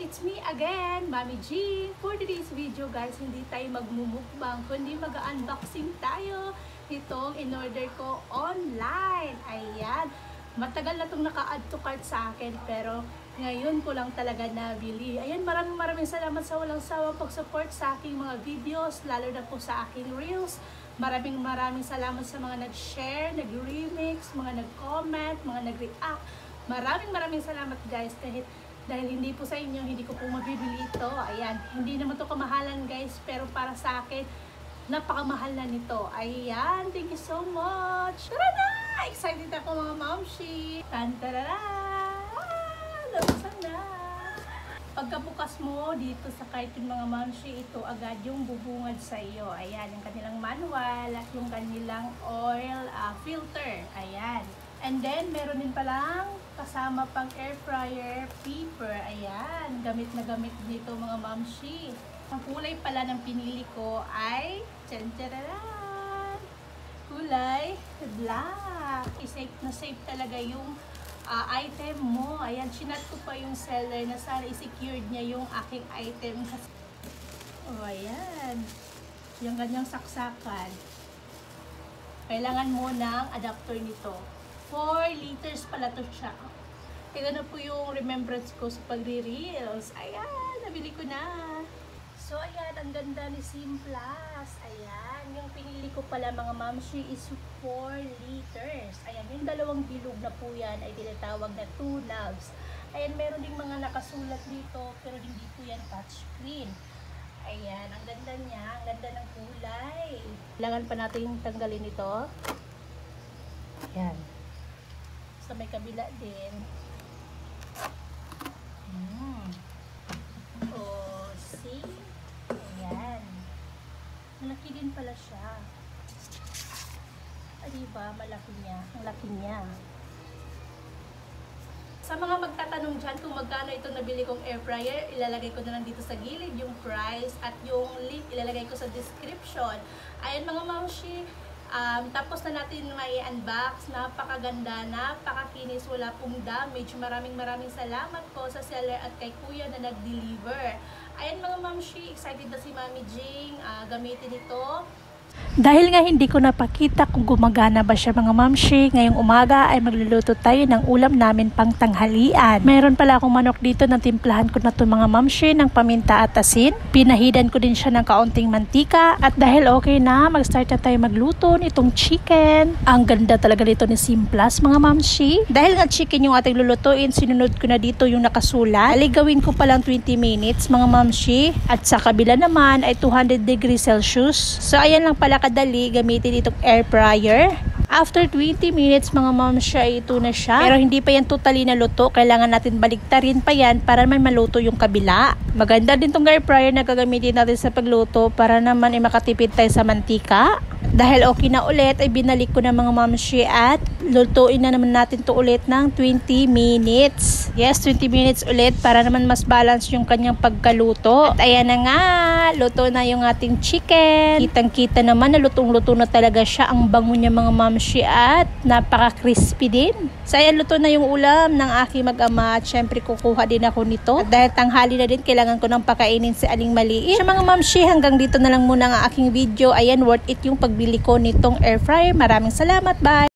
It's me again, Mami G. For today's video guys, hindi tayo magmumukbang, kundi mag-unboxing tayo itong in-order ko online. Ayan, matagal na itong naka-add to cart sa akin, pero ngayon ko lang talaga nabili. Ayan, maraming salamat sa walang sawang pag-support sa aking mga videos, lalo na po sa aking reels. Maraming salamat sa mga nag-share, nag-remix, mga nag-comment, mga nag-react. Maraming salamat guys, dahil hindi po sa inyo, hindi ko po mabibili ito. Ayan, hindi naman ito kamahalan guys, pero para sa akin, napakamahal na nito. Ayan, thank you so much. Tara na! Excited ako mga mamshi. Tantarara! Labasan na! Pagkabukas mo dito sa carton mga mamshi, ito agad yung bubungad sa iyo. Ayan, yung kanilang manual at yung kanilang oil filter. Ayan. And then, meron din palang kasama pang air fryer paper. Ayan, gamit na gamit dito mga mamshi. Ang kulay pala ng pinili ko ay tantararan! Kulay black. Safe na safe talaga yung item mo. Ayan, chinat ko pa yung seller na sana i-secured niya yung aking item. Oh, ayan. Yung ganyang saksakan. Kailangan mo ng adapter nito. 4 liters pala to siya. Ito na po yung remembrance ko sa pagre-reels. Ayan, nabili ko na. So, ayan, ang ganda ni Simplas. Ayan, yung pinili ko pala mga mamshi is 4 liters. Ayan, yung dalawang bilog na po yan ay tinatawag na 2 loves. Ayan, meron ding mga nakasulat dito, pero hindi po yan touchscreen. Ayan, ang ganda niya, ang ganda ng kulay. Kailangan pa natin tanggalin ito. Ayan. Sa may kabila din. Oh, see? Ayan. Malaki din pala siya. Diba? Malaki niya. Ang laki niya. Sa mga magtatanong dyan kung magkano itong nabili kong air fryer, ilalagay ko na lang dito sa gilid yung price at yung link ilalagay ko sa description. Ayan mga mamshi. Tapos na natin may unbox. Napakaganda, napakakinis, wala pong damage. Maraming salamat po sa seller at kay kuya na nag-deliver. Ayan mga mamshi, excited na si Mami Jing gamitin ito. Dahil nga hindi ko napakita kung gumagana ba siya mga mamshi, ngayong umaga ay magluluto tayo ng ulam namin pang tanghalian. Mayroon pala akong manok dito na timplahan ko na to mga mamshi ng paminta at asin. Pinahidan ko din siya ng kaunting mantika at dahil okay na, mag-start na tayo magluto nitong chicken. Ang ganda talaga dito ni Simplas mga mamshi. Dahil nga chicken yung ating lulutuin, sinunod ko na dito yung nakasulat. Aligawin ko palang 20 minutes mga mamshi at sa kabila naman ay 200 degrees Celsius. So ayan lang pala kadali gamitin itong air fryer. After 20 minutes mga mamshi, ito na siya. Pero hindi pa yan totally na luto. Kailangan natin baliktarin pa yan para may maluto yung kabila. Maganda din itong air fryer na gagamitin natin sa pagluto para naman ay makatipid tayo sa mantika. Dahil okay na ulit, ay binalik ko na mga mamshi at lutuin na naman natin to ulit ng 20 minutes. Yes, 20 minutes ulit para naman mas balance yung kanyang pagkaluto. At ayan na nga, luto na yung ating chicken. Kitang-kita naman na lutong-luto na talaga siya. Ang bango niya mga mamshi at napaka-crispy din. So ayan, luto na yung ulam ng aking mag-ama at syempre kukuha din ako nito. At dahil tanghali na din, kailangan ko nang pakainin si Aling Maliit. So mga mamshi, hanggang dito na lang muna ang aking video. Ayan, worth it yung pagbili ko nitong air fryer. Maraming salamat, bye!